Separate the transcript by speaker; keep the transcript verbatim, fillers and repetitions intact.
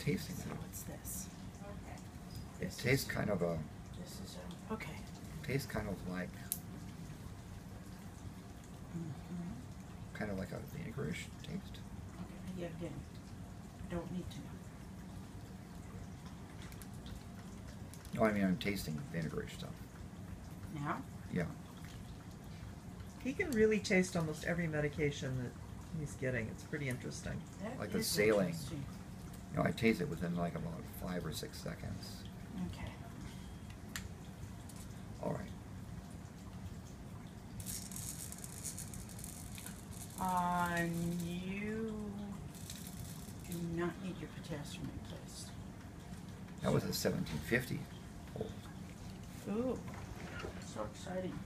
Speaker 1: tasting
Speaker 2: So
Speaker 1: it.
Speaker 2: what's this?
Speaker 1: It tastes kind of a,
Speaker 2: This is a, okay.
Speaker 1: tastes kind of like,
Speaker 2: Mm-hmm.
Speaker 1: kind of like a vinegarish taste.
Speaker 2: Okay, yeah, again, don't need to.
Speaker 1: No, I mean, I'm tasting vinegarish stuff.
Speaker 2: Now?
Speaker 1: Yeah.
Speaker 3: He can really taste almost every medication that he's getting. It's pretty interesting.
Speaker 2: That
Speaker 1: Like the
Speaker 2: is
Speaker 1: saline.
Speaker 2: interesting.
Speaker 1: You know, I taste it within like about five or six seconds.
Speaker 2: Okay.
Speaker 1: All right.
Speaker 2: Uh, you do not need your potassium replaced.
Speaker 1: That was a seventeen fifty. Oh,
Speaker 2: Ooh, so exciting.